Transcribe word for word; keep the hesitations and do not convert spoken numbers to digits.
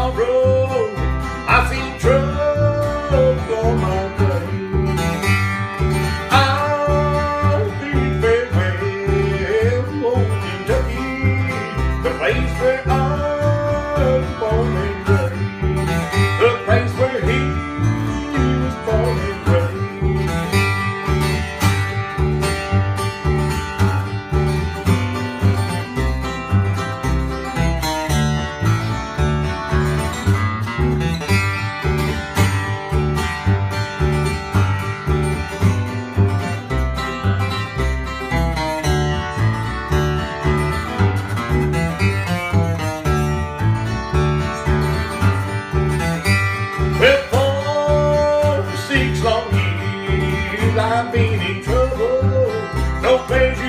tomorrow. I see trouble on my way. I'll bid farewell, old Kentucky, the place where I was born and raised, the place where he was born and raised. Well, for six long years I've been in trouble, no pleasure